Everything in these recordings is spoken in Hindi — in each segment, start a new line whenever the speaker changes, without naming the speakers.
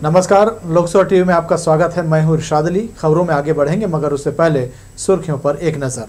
नमस्कार, लोकसभा टीवी में आपका स्वागत है। मैं हूं इरशाद अली। खबरों में आगे बढ़ेंगे मगर उससे पहले सुर्खियों पर एक नजर।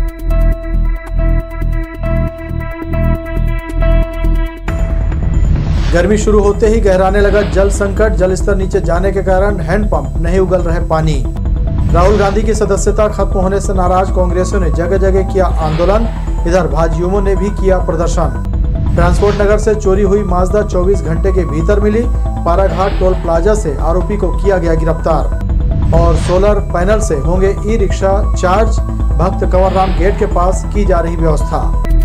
गर्मी शुरू होते ही गहराने लगा जल संकट। जल स्तर नीचे जाने के कारण हैंडपंप नहीं उगल रहे पानी। राहुल गांधी की सदस्यता खत्म होने से नाराज कांग्रेसियों ने जगह जगह किया आंदोलन। इधर भाजयुमों ने भी किया प्रदर्शन। ट्रांसपोर्ट नगर से चोरी हुई माजदा 24 घंटे के भीतर मिली। पाराघाट टोल प्लाजा से आरोपी को किया गया गिरफ्तार। और सोलर पैनल से होंगे ई रिक्शा चार्ज। भक्त कंवरराम गेट के पास की जा रही व्यवस्था।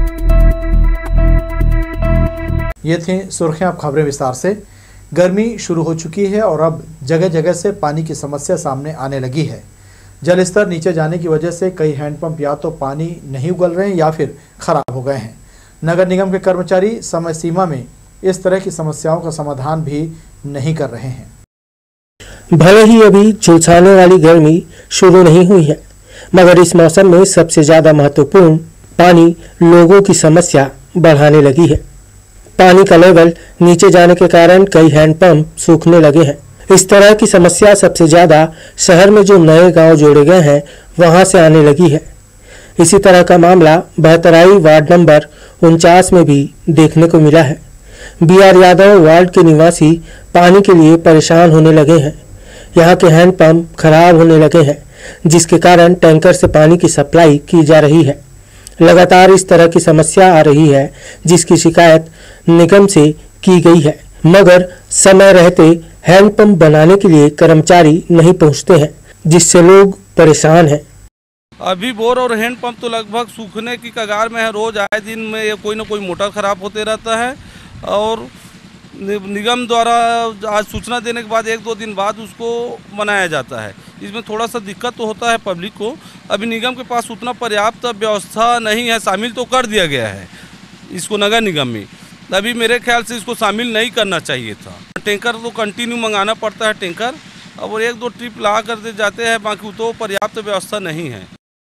ये थी सुर्खियां। अब खबरें विस्तार से। गर्मी शुरू हो चुकी है और अब जगह जगह से पानी की समस्या सामने आने लगी है। जल स्तर नीचे जाने की वजह से कई हैंडपंप या तो पानी नहीं उगल रहे हैं या फिर खराब हो गए हैं। नगर निगम के कर्मचारी समय सीमा में इस तरह की समस्याओं का समाधान भी नहीं कर रहे हैं।
भले ही अभी झुलसाने वाली गर्मी शुरू नहीं हुई है, मगर इस मौसम में सबसे ज्यादा महत्वपूर्ण पानी लोगों की समस्या बढ़ाने लगी है। पानी का लेवल नीचे जाने के कारण कई हैंडपंप सूखने लगे हैं। इस तरह की समस्या सबसे ज्यादा शहर में जो नए गांव जोड़े गए हैं वहां से आने लगी है। इसी तरह का मामला बहतराई वार्ड नंबर 49 में भी देखने को मिला है। BR यादव वार्ड के निवासी पानी के लिए परेशान होने लगे हैं। यहाँ के हैंडपंप खराब होने लगे हैं, जिसके कारण टैंकर से पानी की सप्लाई की जा रही है। लगातार इस तरह की समस्या आ रही है, जिसकी शिकायत निगम से की गई है, मगर समय रहते हैंडपंप बनाने के लिए कर्मचारी नहीं पहुँचते हैं, जिससे लोग परेशान हैं।
अभी बोर और हैंडपंप तो लगभग सूखने की कगार में है। रोज आए दिन में ये कोई ना कोई मोटर खराब होते रहता है और निगम द्वारा आज सूचना देने के बाद 1-2 दिन बाद उसको बनाया जाता है। इसमें थोड़ा सा दिक्कत तो होता है पब्लिक को। अभी निगम के पास उतना पर्याप्त व्यवस्था नहीं है। शामिल तो कर दिया गया है इसको नगर निगम में। अभी मेरे ख्याल से इसको शामिल नहीं करना चाहिए था। टैंकर तो कंटिन्यू मंगाना पड़ता है टैंकर, और 1-2 ट्रिप ला कर दे जाते हैं, बाकी तो पर्याप्त व्यवस्था नहीं है।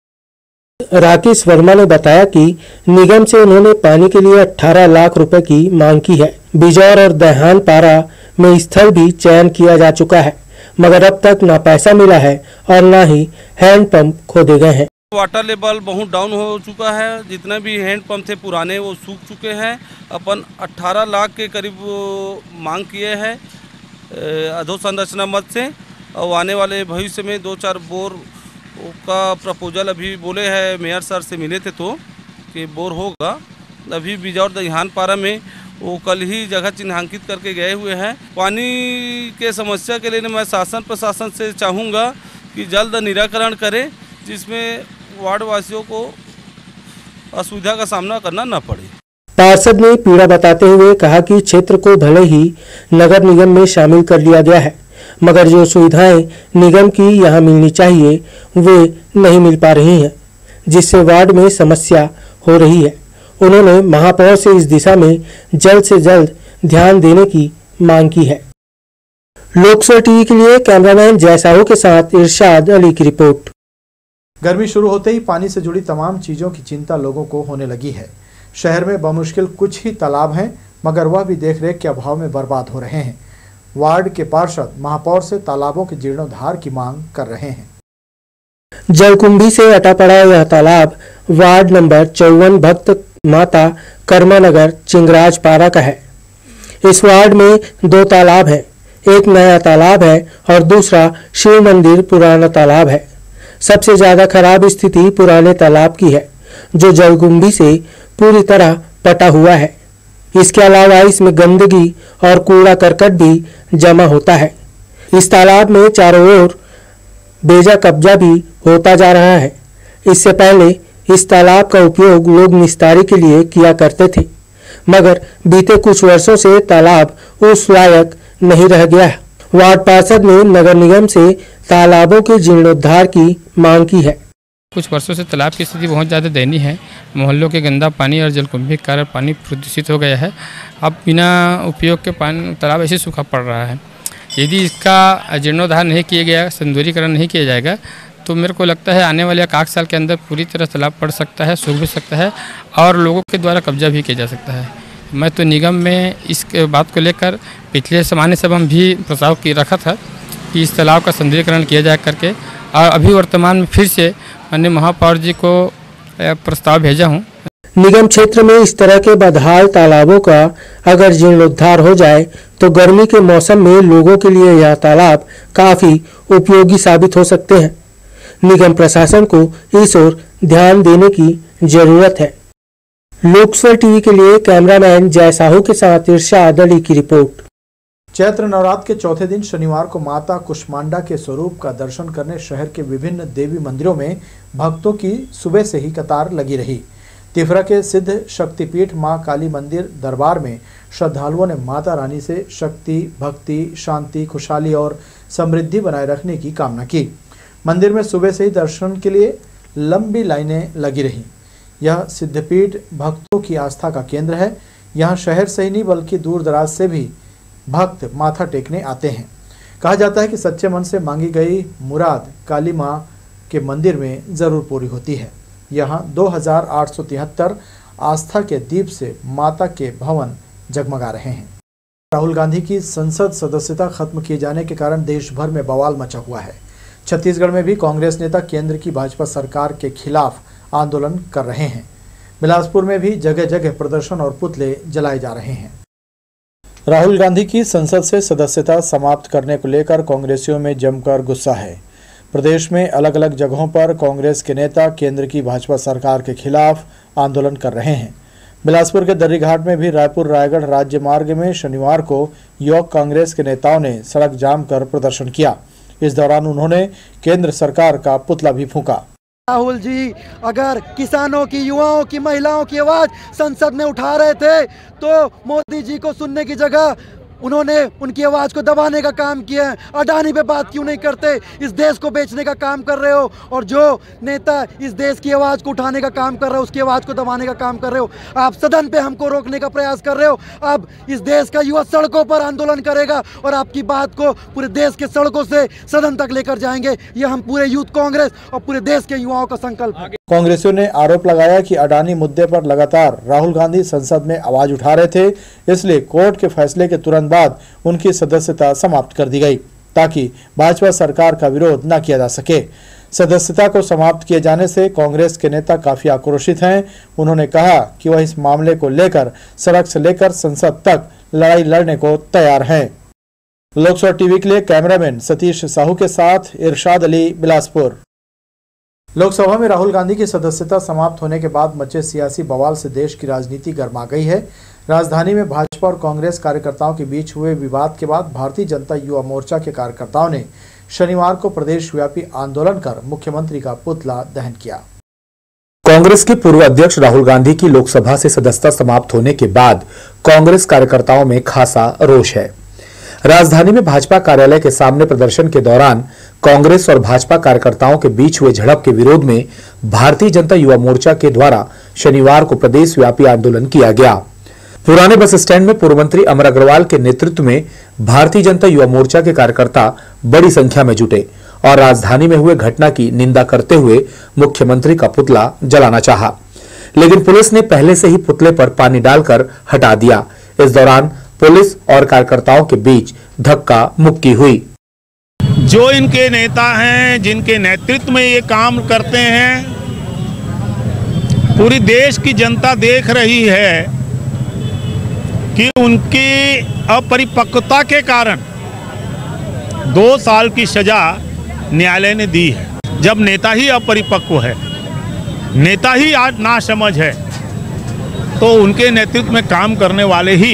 राकेश वर्मा ने बताया कि निगम से उन्होंने पानी के लिए 18 लाख रुपए की मांग की है। बिजौर और दहान पारा में स्थल भी चयन किया जा चुका है, मगर अब तक न पैसा मिला है और न ही हैंडपंप खोदे गए हैं।
वाटर लेवल बहुत डाउन हो चुका है। जितने भी हैंडपंप थे पुराने वो सूख चुके हैं। अपन 18 लाख के करीब मांग किए हैं अधोसंरचना मद से, और आने वाले भविष्य में 2-4 बोर का प्रपोजल अभी बोले हैं। मेयर सर से मिले थे तो कि बोर होगा। अभी बिजौर दहिहान पारा में वो कल ही जगह चिन्हांकित करके गए हुए हैं। पानी के समस्या के लिए मैं शासन प्रशासन से चाहूँगा कि जल्द निराकरण करें, जिसमें वार्ड वासियों को असुविधा का सामना करना न पड़े।
पार्षद ने पीड़ा बताते हुए कहा कि क्षेत्र को भले ही नगर निगम में शामिल कर लिया गया है, मगर जो सुविधाएं निगम की यहां मिलनी चाहिए वे नहीं मिल पा रही हैं, जिससे वार्ड में समस्या हो रही है। उन्होंने महापौर से इस दिशा में जल्द से जल्द ध्यान देने की मांग की है। लोकसभा टीवी के लिए कैमरामैन जय साहू के साथ इरशाद अली की रिपोर्ट।
गर्मी शुरू होते ही पानी से जुड़ी तमाम चीजों की चिंता लोगों को होने लगी है। शहर में बमुश्किल कुछ ही तालाब हैं, मगर वह भी देखरेख के अभाव में बर्बाद हो रहे हैं। वार्ड के पार्षद महापौर से तालाबों के जीर्णोद्धार की मांग कर रहे हैं।
जलकुंभी से अटा पड़ा यह तालाब वार्ड नंबर 54 भक्त माता कर्मानगर चिंगराज पारा का है। इस वार्ड में 2 तालाब हैं। एक नया तालाब है और दूसरा शिव मंदिर पुराना तालाब है। सबसे ज्यादा खराब स्थिति पुराने तालाब की है, जो जलकुंभी से पूरी तरह पटा हुआ है। इसके अलावा इसमें गंदगी और कूड़ा करकट भी जमा होता है। इस तालाब में चारों ओर बेजा कब्जा भी होता जा रहा है। इससे पहले इस तालाब का उपयोग लोग निस्तारी के लिए किया करते थे, मगर बीते कुछ वर्षों से तालाब उस लायक नहीं रह गया है। वार्ड पार्षद ने नगर निगम से तालाबों के जीर्णोद्धार की मांग की है।
कुछ वर्षों से तालाब की स्थिति बहुत ज़्यादा दयनीय है। मोहल्लों के गंदा पानी और जलकुंभी के कारण पानी प्रदूषित हो गया है। अब बिना उपयोग के पानी तालाब ऐसे सूखा पड़ रहा है। यदि इसका जीर्णोद्धार नहीं किया गया, सौंदर्यीकरण नहीं किया जाएगा, तो मेरे को लगता है आने वाले 1 साल के अंदर पूरी तरह तालाब पड़ सकता है, सूख भी सकता है और लोगों के द्वारा कब्जा भी किया जा सकता है। मैं तो निगम में इस बात को लेकर पिछले ज़माने से हम भी प्रस्ताव की रखा था कि इस तालाब का सुंदरीकरण किया जाए करके, और अभी वर्तमान में फिर से मैंने महापौर जी को प्रस्ताव भेजा हूँ।
निगम क्षेत्र में इस तरह के बदहाल तालाबों का अगर जीर्णोद्धार हो जाए तो गर्मी के मौसम में लोगों के लिए यह तालाब काफी उपयोगी साबित हो सकते हैं। निगम प्रशासन को इस ओर ध्यान देने की जरूरत है। लोकस्वर टीवी के लिए कैमरामैन जय साहू के साथ इरशाद अली की रिपोर्ट।
चैत्र नवरात्र के चौथे दिन शनिवार को माता कुष्मांडा के स्वरूप का दर्शन करने शहर के विभिन्न देवी मंदिरों में भक्तों की सुबह से ही कतार लगी रही। तिफरा के सिद्ध शक्तिपीठ मां काली मंदिर दरबार में श्रद्धालुओं ने माता रानी से शक्ति, भक्ति, शांति, खुशहाली और समृद्धि बनाए रखने की कामना की। मंदिर में सुबह से ही दर्शन के लिए लंबी लाइनें लगी रहीं। यह सिद्धपीठ भक्तों की आस्था का केंद्र है। यहाँ शहर से ही नहीं बल्कि दूर दराज से भी भक्त माथा टेकने आते हैं। कहा जाता है कि सच्चे मन से मांगी गई मुराद काली मां के मंदिर में जरूर पूरी होती है। यहाँ 2873 आस्था के दीप से माता के भवन जगमगा रहे हैं। राहुल गांधी की संसद सदस्यता खत्म किए जाने के कारण देश भर में बवाल मचा हुआ है। छत्तीसगढ़ में भी कांग्रेस नेता केंद्र की भाजपा सरकार के खिलाफ आंदोलन कर रहे हैं। बिलासपुर में भी जगह जगह प्रदर्शन और पुतले जलाए जा रहे हैं। राहुल गांधी की संसद से सदस्यता समाप्त करने को लेकर कांग्रेसियों में जमकर गुस्सा है। प्रदेश में अलग अलग जगहों पर कांग्रेस के नेता केंद्र की भाजपा सरकार के खिलाफ आंदोलन कर रहे हैं। बिलासपुर के दर्रीघाट में भी रायपुर रायगढ़ राज्य मार्ग में शनिवार को युवक कांग्रेस के नेताओं ने सड़क जाम कर प्रदर्शन किया। इस दौरान उन्होंने केंद्र सरकार का पुतला भी फूंका।
राहुल जी अगर किसानों की, युवाओं की, महिलाओं की आवाज संसद में उठा रहे थे तो मोदी जी को सुनने की जगह उन्होंने उनकी आवाज को दबाने का काम किया है। अडानी पे बात क्यों नहीं करते? इस देश को बेचने का काम कर रहे हो, और जो नेता इस देश की आवाज को उठाने का काम कर रहे हो उसकी आवाज को दबाने का काम कर रहे हो। आप सदन पे हमको रोकने का प्रयास कर रहे हो। अब इस देश का युवा सड़कों पर आंदोलन करेगा और आपकी बात को पूरे देश के सड़कों से सदन तक लेकर जाएंगे। ये हम पूरे यूथ कांग्रेस और पूरे देश के युवाओं का संकल्प है।
कांग्रेसियों ने आरोप लगाया कि अडानी मुद्दे पर लगातार राहुल गांधी संसद में आवाज उठा रहे थे, इसलिए कोर्ट के फैसले के तुरंत बाद उनकी सदस्यता समाप्त कर दी गई ताकि भाजपा सरकार का विरोध न किया जा सके। सदस्यता को समाप्त किए जाने से कांग्रेस के नेता काफी आक्रोशित हैं। उन्होंने कहा कि वह इस मामले को लेकर सड़क से लेकर संसद तक लड़ाई लड़ने को तैयार हैं। लोकसभा टीवी के लिए कैमरामैन सतीश साहू के साथ इरशाद अली, बिलासपुर। लोकसभा में राहुल गांधी की सदस्यता समाप्त होने के बाद मचे सियासी बवाल से देश की राजनीति गर्मा गई है। राजधानी में भाजपा और कांग्रेस कार्यकर्ताओं के बीच हुए विवाद के बाद भारतीय जनता युवा मोर्चा के कार्यकर्ताओं ने शनिवार को प्रदेश व्यापी आंदोलन कर मुख्यमंत्री का पुतला दहन किया।
कांग्रेस के पूर्व अध्यक्ष राहुल गांधी की लोकसभा से सदस्यता समाप्त होने के बाद कांग्रेस कार्यकर्ताओं में खासा रोष है। राजधानी में भाजपा कार्यालय के सामने प्रदर्शन के दौरान कांग्रेस और भाजपा कार्यकर्ताओं के बीच हुए झड़प के विरोध में भारतीय जनता युवा मोर्चा के द्वारा शनिवार को प्रदेश व्यापी आंदोलन किया गया। पुराने बस स्टैंड में पूर्व मंत्री अमर अग्रवाल के नेतृत्व में भारतीय जनता युवा मोर्चा के कार्यकर्ता बड़ी संख्या में जुटे और राजधानी में हुए घटना की निंदा करते हुए मुख्यमंत्री का पुतला जलाना चाहा, लेकिन पुलिस ने पहले से ही पुतले पर पानी डालकर हटा दिया। इस दौरान पुलिस और कार्यकर्ताओं के बीच धक्का मुक्की हुई।
जो इनके नेता हैं, जिनके नेतृत्व में ये काम करते हैं, पूरी देश की जनता देख रही है कि उनकी अपरिपक्वता के कारण 2 साल की सजा न्यायालय ने दी है। जब नेता ही अपरिपक्व है, नेता ही आज नासमझ है, तो उनके नेतृत्व में काम करने वाले ही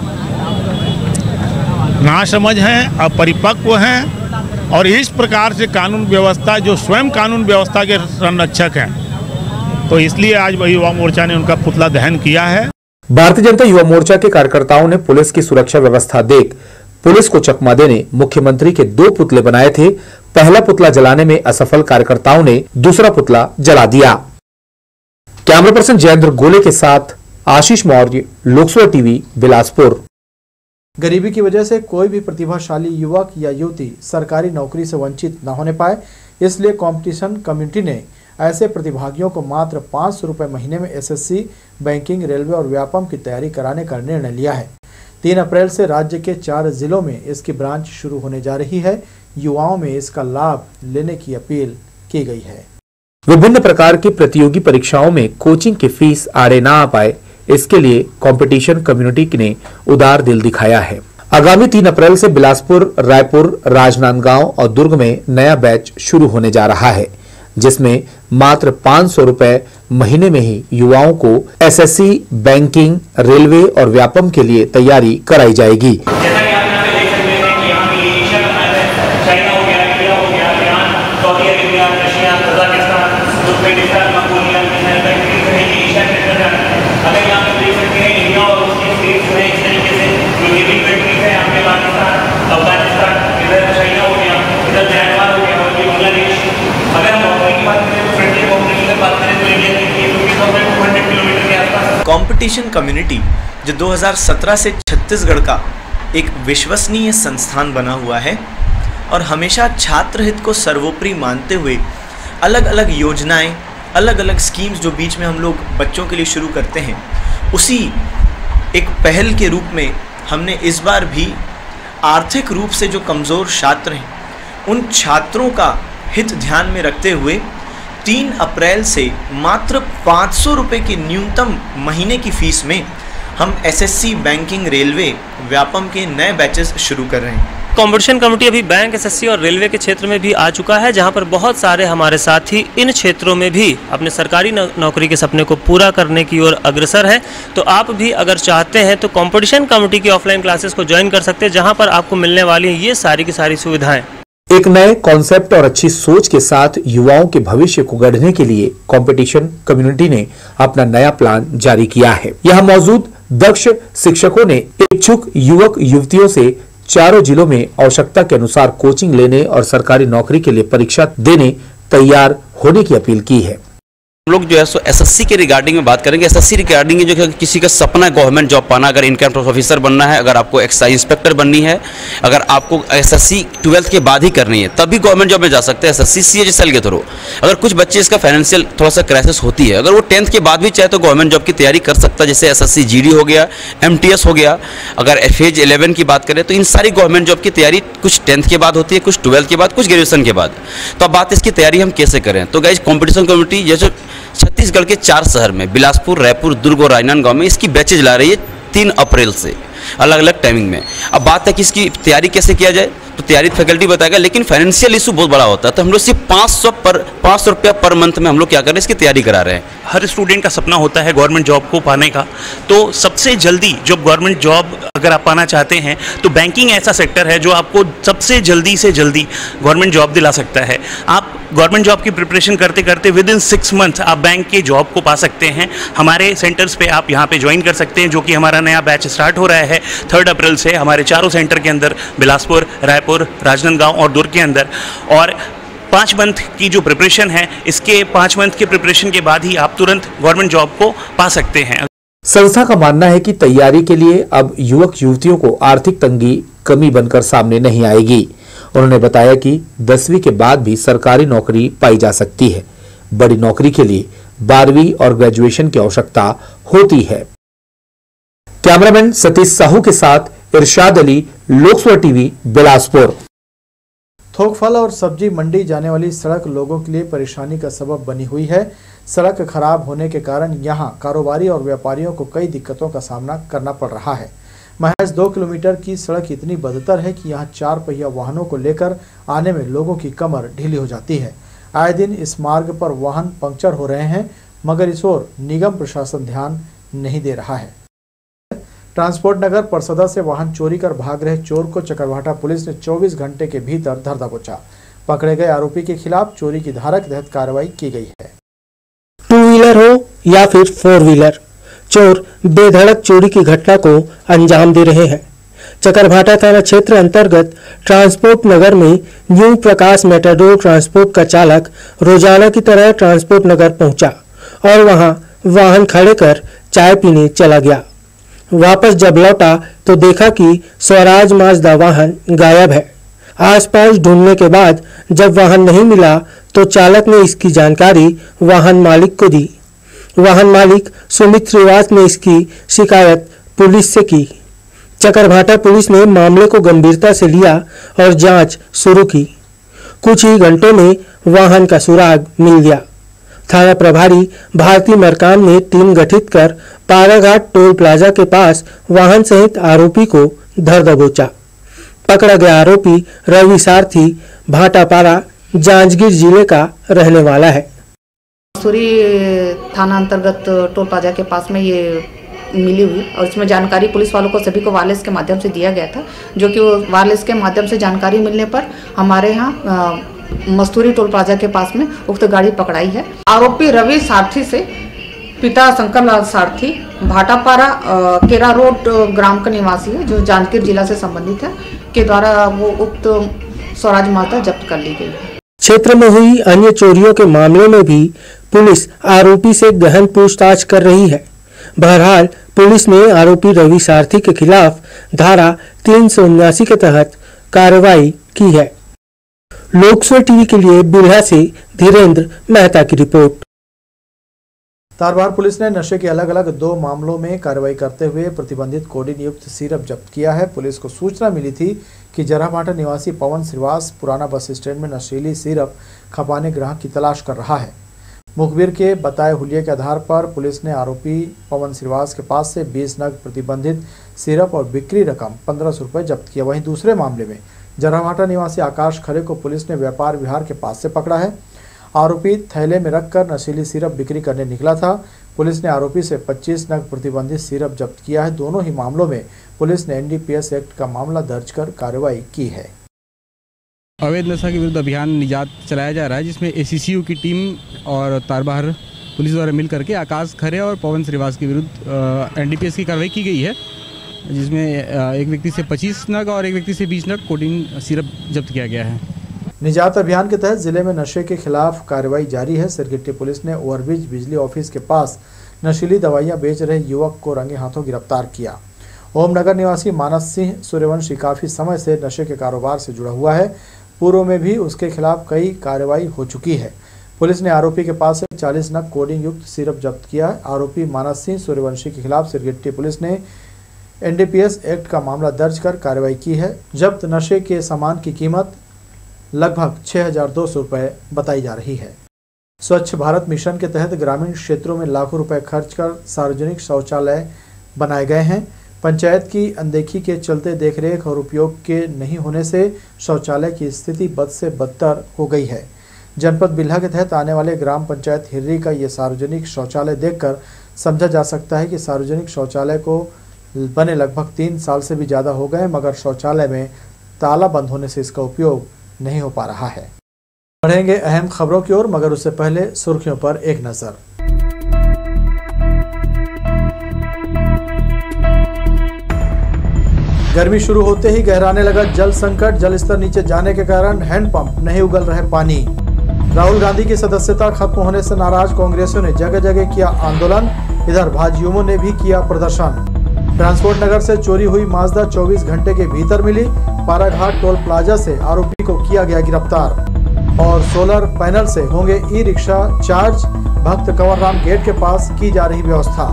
नासमझ हैं, अपरिपक्व हैं। और इस प्रकार से कानून व्यवस्था, जो स्वयं कानून व्यवस्था के संरक्षक हैं, तो इसलिए आज वही युवा मोर्चा ने उनका पुतला दहन किया है।
भारतीय जनता युवा मोर्चा के कार्यकर्ताओं ने पुलिस की सुरक्षा व्यवस्था देख पुलिस को चकमा देने मुख्यमंत्री के 2 पुतले बनाए थे। पहला पुतला जलाने में असफल कार्यकर्ताओं ने दूसरा पुतला जला दिया। कैमरा पर्सन जयेंद्र गोले के साथ आशीष मौर्य, लोकसभा टीवी, बिलासपुर।
गरीबी की वजह से कोई भी प्रतिभाशाली युवक या युवती सरकारी नौकरी से वंचित न होने पाए, इसलिए कंपटीशन कमेटी ने ऐसे प्रतिभागियों को मात्र 500 रुपये महीने में एसएससी, बैंकिंग, रेलवे और व्यापम की तैयारी कराने का निर्णय लिया है। 3 अप्रैल से राज्य के 4 जिलों में इसकी ब्रांच शुरू होने जा रही है। युवाओं में इसका लाभ लेने की अपील की गई है।
विभिन्न प्रकार की प्रतियोगी परीक्षाओं में कोचिंग की फीस आड़े ना आ पाए, इसके लिए कंपटीशन कम्युनिटी ने उदार दिल दिखाया है। आगामी 3 अप्रैल से बिलासपुर, रायपुर, राजनांदगांव और दुर्ग में नया बैच शुरू होने जा रहा है, जिसमें मात्र 500 रुपए महीने में ही युवाओं को एसएससी, बैंकिंग, रेलवे और व्यापम के लिए तैयारी कराई जाएगी।
कंपटीशन कम्युनिटी जो 2017 से छत्तीसगढ़ का एक विश्वसनीय संस्थान बना हुआ है और हमेशा छात्र हित को सर्वोपरि मानते हुए अलग अलग योजनाएं, अलग अलग स्कीम्स जो बीच में हम लोग बच्चों के लिए शुरू करते हैं, उसी एक पहल के रूप में हमने इस बार भी आर्थिक रूप से जो कमज़ोर छात्र हैं उन छात्रों का हित ध्यान में रखते हुए 3 अप्रैल से मात्र 500 रुपये की न्यूनतम महीने की फीस में हम एसएससी, बैंकिंग, रेलवे, व्यापम के नए बैचेस शुरू कर रहे हैं।
कंपटीशन कमेटी अभी बैंक, एसएससी और रेलवे के क्षेत्र में भी आ चुका है, जहां पर बहुत सारे हमारे साथी इन क्षेत्रों में भी अपने सरकारी नौकरी के सपने को पूरा करने की ओर अग्रसर हैं। तो आप भी अगर चाहते हैं तो कंपटीशन कमेटी की ऑफलाइन क्लासेस को ज्वाइन कर सकते हैं, जहां पर आपको मिलने वाली हैं ये सारी की सारी सुविधाएं।
एक नए कॉन्सेप्ट और अच्छी सोच के साथ युवाओं के भविष्य को गढ़ने के लिए कंपटीशन कम्युनिटी ने अपना नया प्लान जारी किया है। यहाँ मौजूद दक्ष शिक्षकों ने इच्छुक युवक युवतियों से चारों जिलों में आवश्यकता के अनुसार कोचिंग लेने और सरकारी नौकरी के लिए परीक्षा देने तैयार होने की अपील की है।
हम लोग जो है सो एसएससी के रिगार्डिंग में बात करेंगे। एसएससी रिगार्डिंग जो किसी का सपना है गवर्नमेंट जॉब पाना, अगर इनकम टैक्स ऑफिसर बनना है, अगर आपको एक्साइज इंस्पेक्टर बननी है, अगर आपको एसएससी 12th के बाद ही करनी है तभी गवर्नमेंट जॉब में जा सकते हैं एसएससी सीएचएसएल के थ्रू। अगर कुछ बच्चे इसका फाइनेंशियल थोड़ा सा क्राइसिस होती है, अगर वो 10th के बाद भी चाहे तो गवर्नमेंट जॉब की तैयारी कर सकता है, जैसे एसएससी जीडी हो गया, एमटीएस हो गया। अगर फेज 11 की बात करें तो इन सारी गवर्नमेंट जॉब की तैयारी कुछ 10th के बाद होती है, कुछ 12th के बाद, कुछ ग्रेजुएशन के बाद। तो अब बात इसकी तैयारी हम कैसे करें, तो गाइज कंपटीशन कमेटी जैसे छत्तीसगढ़ के 4 शहर में बिलासपुर, रायपुर, दुर्ग और राजनांदगांव में इसकी बैचेज ला रही है 3 अप्रैल से अलग अलग टाइमिंग में। अब बात है कि इसकी तैयारी कैसे किया जाए, तो तैयारी फैकल्टी बताएगा, लेकिन फाइनेंशियल इशू बहुत बड़ा होता है। तो हम लोग सिर्फ 500 रुपया पर मंथ में हम लोग क्या कर रहे हैं, इसकी तैयारी करा रहे हैं।
हर स्टूडेंट का सपना होता है गवर्नमेंट जॉब को पाने का, तो सबसे जल्दी जो गवर्नमेंट जॉब अगर आप पाना चाहते हैं तो बैंकिंग ऐसा सेक्टर है जो आपको सबसे जल्दी से जल्दी गवर्नमेंट जॉब दिला सकता है। आप गवर्नमेंट जॉब की प्रिपरेशन करते करते विदिन 6 मंथ आप बैंक के जॉब को पा सकते हैं। हमारे सेंटर्स पे आप यहाँ पे ज्वाइन कर सकते हैं, जो कि हमारा नया बैच स्टार्ट हो रहा है 3 अप्रैल से हमारे चारों सेंटर के अंदर, बिलासपुर, रायपुर, राजनांदगांव और दुर्ग के अंदर। और 5 मंथ की जो प्रिपरेशन है, इसके 5 मंथ के प्रिपरेशन के बाद ही आप तुरंत गवर्नमेंट जॉब को पा सकते हैं।
संस्था का मानना है कि तैयारी के लिए अब युवक युवतियों को आर्थिक तंगी कमी बनकर सामने नहीं आएगी। उन्होंने बताया कि 10वीं के बाद भी सरकारी नौकरी पाई जा सकती है। बड़ी नौकरी के लिए 12वीं और ग्रेजुएशन की आवश्यकता होती है। कैमरामैन सतीश साहू के साथ इरशाद अली, लोकसभा टीवी, बिलासपुर।
थोक फल और सब्जी मंडी जाने वाली सड़क लोगों के लिए परेशानी का सबब बनी हुई है। सड़क खराब होने के कारण यहां कारोबारी और व्यापारियों को कई दिक्कतों का सामना करना पड़ रहा है। महज 2 किलोमीटर की सड़क इतनी बदतर है कि यहां 4 पहिया वाहनों को लेकर आने में लोगों की कमर ढीली हो जाती है। आए दिन इस मार्ग पर वाहन पंक्चर हो रहे हैं, मगर इस ओर निगम प्रशासन ध्यान नहीं दे रहा है। ट्रांसपोर्ट नगर परसदा से वाहन चोरी कर भाग रहे चोर को चकरभाटा पुलिस ने 24 घंटे के भीतर धर दबोचा। पकड़े गए आरोपी के खिलाफ चोरी की धारा के तहत कार्रवाई की गई है।
2 व्हीलर हो या फिर 4 व्हीलर, चोर बेधड़क चोरी की घटना को अंजाम दे रहे हैं। चकरभाटा थाना क्षेत्र अंतर्गत ट्रांसपोर्ट नगर में न्यू प्रकाश मेटाडोर ट्रांसपोर्ट का चालक रोजाना की तरह ट्रांसपोर्ट नगर पहुंचा और वहां वाहन खड़े कर चाय पीने चला गया। वापस जब लौटा तो देखा कि स्वराज माजदा वाहन गायब है। आसपास ढूंढने के बाद जब वाहन नहीं मिला तो चालक ने इसकी जानकारी वाहन मालिक को दी। वाहन मालिक सुमित श्रीवास ने इसकी शिकायत पुलिस से की। चकरभाटा पुलिस ने मामले को गंभीरता से लिया और जांच शुरू की। कुछ ही घंटों में वाहन का सुराग मिल गया। थाना प्रभारी भारती मरकाम ने टीम गठित कर पाराघाट टोल प्लाजा के पास वाहन सहित आरोपी को धर दबोचा। पकड़ा गया आरोपी रवि सारथी भाटापारा जांजगीर जिले का रहने वाला है।
सूरी थाना अंतर्गत टोल प्लाजा के पास में ये मिली हुई और इसमें जानकारी पुलिस वालों को सभी को वायरलेस के माध्यम से दिया गया था, जो कि वायरलेस के माध्यम से जानकारी मिलने पर हमारे यहाँ मस्तूरी टोल प्लाजा के पास में उक्त गाड़ी पकड़ाई है। आरोपी रवि सारथी से पिता शंकर लाल सारथी भाटापारा केरा रोड ग्राम का निवासी है, जो जांजगीर जिला से संबंधित है, के द्वारा वो उक्त स्वराज माता जब्त कर ली गई है।
क्षेत्र में हुई अन्य चोरियों के मामले में भी पुलिस आरोपी से गहन पूछताछ कर रही है। बहरहाल पुलिस ने आरोपी रवि सारथी के खिलाफ धारा 379 के तहत कार्रवाई की है। लोकसभा टीवी के लिए बिल्हा से धीरेन्द्र मेहता की रिपोर्ट।
तारबार पुलिस ने नशे के अलग अलग 2 मामलों में कार्रवाई करते हुए प्रतिबंधित कोडीन युक्त सिरप जब्त किया है। पुलिस को सूचना मिली थी कि जराभाटा निवासी पवन श्रीवास पुराना बस स्टैंड में नशीली सिरप खपाने ग्राहक की तलाश कर रहा है। मुखबिर के बताए हुलिये के आधार पर पुलिस ने आरोपी पवन श्रीवास के पास से 20 नग प्रतिबंधित सिरप और बिक्री रकम 1500 रुपये जब्त किया। वहीं दूसरे मामले में जराभाटा निवासी आकाश खरे को पुलिस ने व्यापार विहार के पास से पकड़ा है। आरोपी थैले में रखकर नशीली सिरप बिक्री करने निकला था। पुलिस ने आरोपी से 25 नग प्रतिबंधित सिरप जब्त किया है। दोनों ही मामलों में पुलिस ने NDPS एक्ट का मामला दर्ज कर कार्रवाई की है।
अवैध नशा के विरुद्ध अभियान निजात चलाया जा रहा है, जिसमें ACCU की टीम और तारबार पुलिस द्वारा मिल करके आकाश खरे और पवन श्रीवास के विरुद्ध NDPS की कार्रवाई की गई है, जिसमें एक व्यक्ति से 25 नग और एक व्यक्ति से 20 नग कोडीन सिरप जब्त किया गया है।
निजात अभियान के तहत जिले में नशे के खिलाफ कार्रवाई जारी है। सिरगिट्टी पुलिस ने ओवरब्रिज बिजली ऑफिस के पास नशीली दवाइयां बेच रहे युवक को रंगे हाथों गिरफ्तार किया। ओमनगर निवासी मानस सिंह सूर्यवंशी काफी समय से नशे के कारोबार से जुड़ा हुआ है। पूर्व में भी उसके खिलाफ कई कार्रवाई हो चुकी है। पुलिस ने आरोपी के पास से 40 नग कोडिंग युक्त सिरप जब्त किया है। आरोपी मानस सिंह सूर्यवंशी के खिलाफ सिरगिट्टी पुलिस ने NDPS एक्ट का मामला दर्ज कर कार्रवाई की है। जब्त नशे के सामान की कीमत लगभग 6200 रुपये बताई जा रही है। स्वच्छ भारत मिशन के तहत ग्रामीण क्षेत्रों में लाखों रुपए खर्च कर सार्वजनिक शौचालय बनाए गए हैं। पंचायत की अनदेखी के चलते देखरेख और उपयोग के नहीं होने से शौचालय की स्थिति बद से बदतर हो गई है। जनपद बिल्हा के तहत आने वाले ग्राम पंचायत हिर्री का ये सार्वजनिक शौचालय देखकर समझा जा सकता है कि सार्वजनिक शौचालय को बने लगभग 3 साल से भी ज़्यादा हो गए, मगर शौचालय में ताला बंद होने से इसका उपयोग नहीं हो पा रहा है। बढ़ेंगे अहम खबरों की ओर, मगर उससे पहले सुर्खियों पर एक नजर। गर्मी शुरू होते ही गहराने लगा जल संकट। जल स्तर नीचे जाने के कारण हैंडपंप नहीं उगल रहे पानी। राहुल गांधी की सदस्यता खत्म होने से नाराज कांग्रेसियों ने जगह जगह किया आंदोलन। इधर भाजयुमों ने भी किया प्रदर्शन। ट्रांसपोर्ट नगर से चोरी हुई माजदा 24 घंटे के भीतर मिली। पाराघाट टोल प्लाजा से आरोपी को किया गया गिरफ्तार। और सोलर पैनल से होंगे ई-रिक्शा चार्ज। भक्त कंवरराम गेट के पास की जा रही व्यवस्था।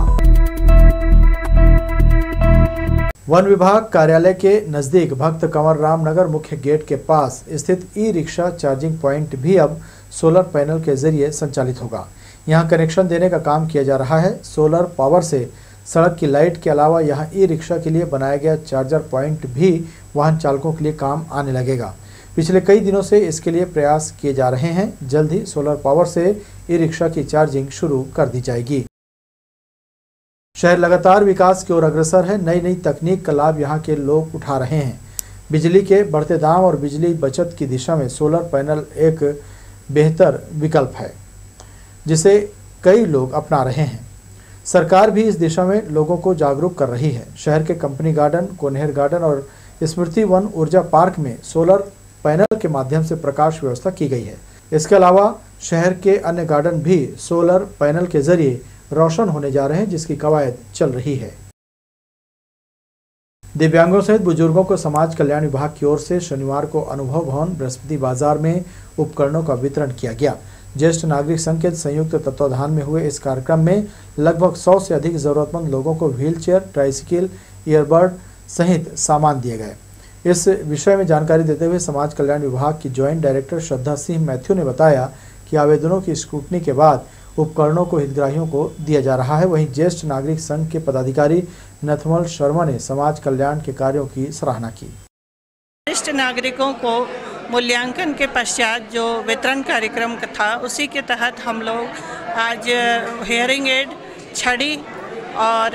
वन विभाग कार्यालय के नजदीक भक्त कंवरराम नगर मुख्य गेट के पास स्थित ई-रिक्शा चार्जिंग पॉइंट भी अब सोलर पैनल के जरिए संचालित होगा। यहां कनेक्शन देने का काम किया जा रहा है। सोलर पावर से सड़क की लाइट के अलावा यहां ई-रिक्शा के लिए बनाया गया चार्जर पॉइंट भी वाहन चालकों के लिए काम आने लगेगा। पिछले कई दिनों से इसके लिए प्रयास किए जा रहे हैं। जल्द ही सोलर पावर से ई-रिक्शा की चार्जिंग शुरू कर दी जाएगी। शहर लगातार विकास की ओर अग्रसर है। नई नई तकनीक का लाभ यहां के लोग उठा रहे हैं। बिजली के बढ़ते दाम और बिजली बचत की दिशा में सोलर पैनल एक बेहतर विकल्प है, जिसे कई लोग अपना रहे हैं। सरकार भी इस दिशा में लोगों को जागरूक कर रही है। शहर के कंपनी गार्डन, कोनेहर गार्डन और स्मृति वन ऊर्जा पार्क में सोलर पैनल के माध्यम से प्रकाश व्यवस्था की गई है। इसके अलावा शहर के अन्य गार्डन भी सोलर पैनल के जरिए रोशन होने जा रहे हैं, जिसकी कवायद चल रही है। दिव्यांगों सहित बुजुर्गों को समाज कल्याण विभाग की ओर से शनिवार को अनुभव भवन बृहस्पति बाजार में उपकरणों का वितरण किया गया। ज्येष्ठ नागरिक संघ के संयुक्त तत्वाधान में हुए इस कार्यक्रम में लगभग 100 से अधिक जरूरतमंद लोगों को व्हीलचेयर, ट्राइसिकल, ईयरबड सहित सामान दिए गए। इस विषय में जानकारी देते हुए समाज कल्याण विभाग की joint director Shraddha Singh Mathew ने बताया कि आवेदनों की स्क्रूटनी के बाद उपकरणों को हितग्राहियों को दिया जा रहा है। वहीं ज्येष्ठ नागरिक संघ के पदाधिकारी नथमल शर्मा ने समाज कल्याण के कार्यों की सराहना की।
वरिष्ठ नागरिकों को मूल्यांकन के पश्चात जो वितरण कार्यक्रम था, उसी के तहत हम लोग आज हियरिंग एड, छड़ी और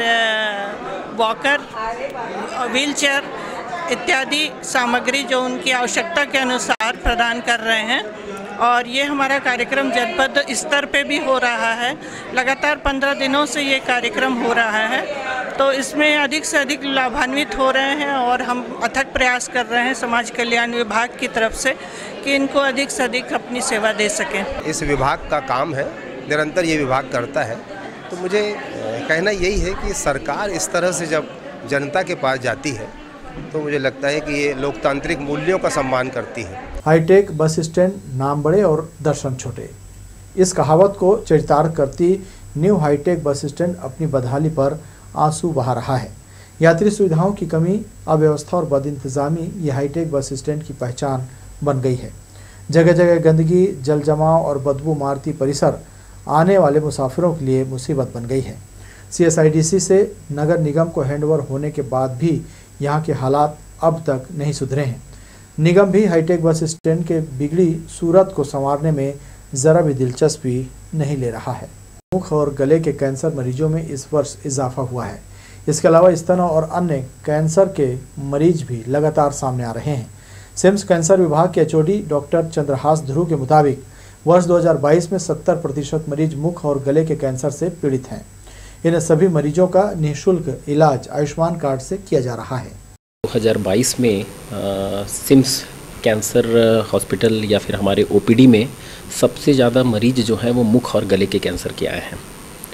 वॉकर, व्हीलचेयर इत्यादि सामग्री जो उनकी आवश्यकता के अनुसार प्रदान कर रहे हैं। और ये हमारा कार्यक्रम जनपद स्तर पे भी हो रहा है। लगातार 15 दिनों से ये कार्यक्रम हो रहा है, तो इसमें अधिक से अधिक लाभान्वित हो रहे हैं और हम अथक प्रयास कर रहे हैं समाज कल्याण विभाग की तरफ से कि इनको अधिक से अधिक अपनी सेवा दे सकें।
इस विभाग का काम है, निरंतर ये विभाग करता है। तो मुझे कहना यही है कि सरकार इस तरह से जब जनता के पास जाती है तो मुझे लगता है कि ये लोकतांत्रिक मूल्यों का सम्मान करती है।
हाईटेक बस स्टैंड, नाम बड़े और दर्शन छोटे, इस कहावत को चरितार्थ करती न्यू हाईटेक बस स्टैंड अपनी बदहाली पर आंसू बहा रहा है। यात्री सुविधाओं की कमी, अव्यवस्था और बदइंतजामी ये हाईटेक बस स्टैंड की पहचान बन गई है। जगह जगह गंदगी, जल जमाव और बदबू मारती परिसर आने वाले मुसाफिरों के लिए मुसीबत बन गई है। CSIDC से नगर निगम को हैंडओवर होने के बाद भी यहाँ के हालात अब तक नहीं सुधरे हैं। निगम भी हाईटेक बस स्टैंड के बिगड़ी सूरत को संवारने में ज़रा भी दिलचस्पी नहीं ले रहा है। मुख और गले के कैंसर मरीजों में इस वर्ष इजाफा हुआ है। इसके अलावा स्तन और अन्य कैंसर के मरीज भी लगातार सामने आ रहे हैं। सिम्स कैंसर विभाग के HOD डॉक्टर चंद्रहास ध्रुव के मुताबिक वर्ष 2022 में 70% मरीज मुख और गले के कैंसर से पीड़ित हैं। इन सभी मरीजों का निःशुल्क इलाज आयुष्मान कार्ड से किया जा रहा है।
2022 में सिम्स कैंसर हॉस्पिटल या फिर हमारे OPD में सबसे ज़्यादा मरीज जो हैं वो मुख और गले के कैंसर के आए हैं।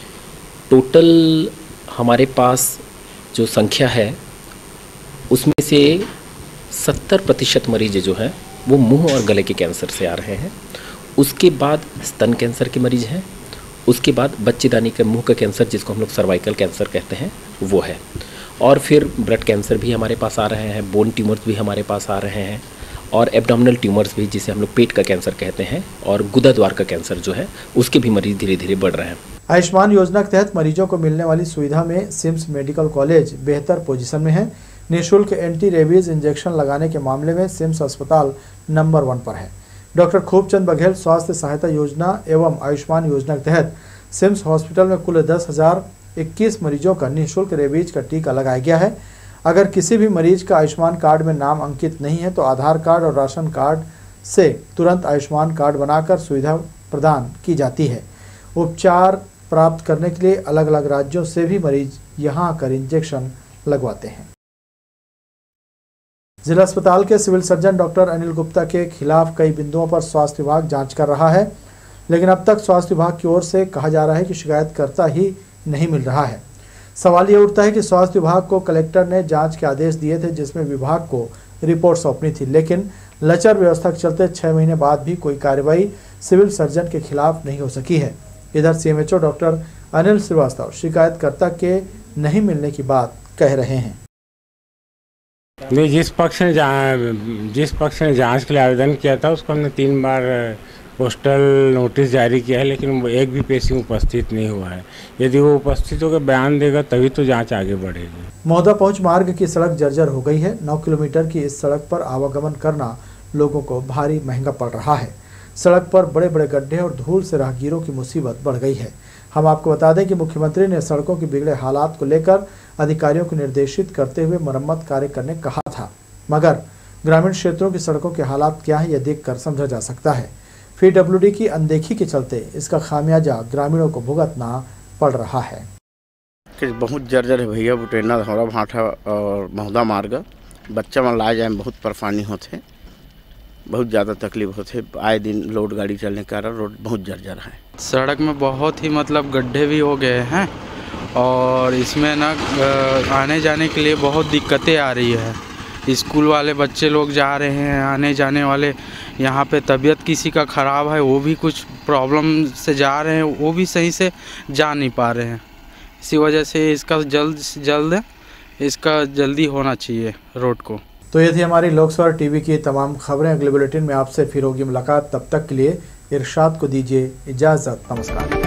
टोटल हमारे पास जो संख्या है उसमें से 70% मरीज जो हैं वो मुंह और गले के कैंसर से आ रहे हैं। उसके बाद स्तन कैंसर के मरीज हैं। उसके बाद बच्चेदानी के मुंह का कैंसर, जिसको हम लोग सर्वाइकल कैंसर कहते हैं, वो है। और फिर ब्लड कैंसर भी हमारे पास आ रहे हैं, बोन ट्यूमर्स भी हमारे पास आ रहे हैं और एब्डोमिनल ट्यूमर्स भी, जिसे हम लोग पेट का कैंसर कहते हैं, और गुदा द्वार का कैंसर जो है उसके भी मरीज धीरे धीरे बढ़ रहे हैं।
आयुष्मान योजना के तहत मरीजों को मिलने वाली सुविधा में सिम्स मेडिकल कॉलेज बेहतर पोजीशन में है। निःशुल्क एंटी रेबीज इंजेक्शन लगाने के मामले में सिम्स अस्पताल नंबर 1 पर है। डॉक्टर खूबचंद बघेल स्वास्थ्य सहायता योजना एवं आयुष्मान योजना के तहत सिम्स हॉस्पिटल में कुल 10,021 मरीजों का निःशुल्क रेबीज का टीका लगाया गया है। अगर किसी भी मरीज का आयुष्मान कार्ड में नाम अंकित नहीं है तो आधार कार्ड और राशन कार्ड से तुरंत आयुष्मान कार्ड बनाकर सुविधा प्रदान की जाती है। उपचार प्राप्त करने के लिए अलग अलग राज्यों से भी मरीज यहां आकर इंजेक्शन लगवाते हैं। जिला अस्पताल के civil surgeon doctor Anil Gupta के खिलाफ कई बिंदुओं पर स्वास्थ्य विभाग जांच कर रहा है, लेकिन अब तक स्वास्थ्य विभाग की ओर से कहा जा रहा है कि शिकायतकर्ता ही नहीं मिल रहा है। सवाल ये उठता है कि स्वास्थ्य विभाग को कलेक्टर ने जांच के आदेश दिए थे जिसमें विभाग को रिपोर्ट सौंपनी थी, लेकिन लचर व्यवस्था के चलते 6 महीने बाद भी कोई कार्रवाई सिविल सर्जन के खिलाफ नहीं हो सकी है। इधर CMHO डॉक्टर अनिल श्रीवास्तव शिकायतकर्ता के नहीं मिलने की बात कह रहे हैं।
नहीं, जिस पक्ष ने जांच के लिए आवेदन किया था उसको हमने 3 बार पोस्टल नोटिस जारी किया है, लेकिन वो एक भी पेशी उपस्थित नहीं हुआ है। यदि वो उपस्थित होकर बयान देगा तभी तो जांच आगे बढ़ेगी।
महोदा पहुंच मार्ग की सड़क जर्जर हो गई है। 9 किलोमीटर की इस सड़क पर आवागमन करना लोगों को भारी महंगा पड़ रहा है। सड़क पर बड़े बड़े गड्ढे और धूल से राहगीरों की मुसीबत बढ़ गई है। हम आपको बता दें कि मुख्यमंत्री ने सड़कों के बिगड़े हालात को लेकर अधिकारियों को निर्देशित करते हुए मरम्मत कार्य करने कहा था, मगर ग्रामीण क्षेत्रों की सड़कों के हालात क्या है यह देखकर समझा जा सकता है। PWD की अनदेखी के चलते इसका खामियाजा ग्रामीणों को भुगतना पड़ रहा है।
बहुत जर्जर है भैया, बुटेना धौरा भाटा और महोदा मार्ग बच्चा मन लाए जाए में बहुत परेशानी होते, बहुत ज़्यादा तकलीफ होते। आए दिन लोड गाड़ी चलने के कारण रोड बहुत जर्जर है।
सड़क में बहुत ही मतलब गड्ढे भी हो गए हैं और इसमें ना आने जाने के लिए बहुत दिक्कतें आ रही है। स्कूल वाले बच्चे लोग जा रहे हैं, आने जाने वाले, यहाँ पे तबीयत किसी का ख़राब है वो भी कुछ प्रॉब्लम से जा रहे हैं, वो भी सही से जा नहीं पा रहे हैं। इसी वजह से इसका जल्द से जल्द इसका जल्दी होना चाहिए रोड को।
तो ये थी हमारी लोकसभा टीवी की तमाम खबरें। अगले बुलेटिन में आपसे फिर होगी मुलाकात। तब तक के लिए इरशाद को दीजिए इजाज़त। नमस्कार।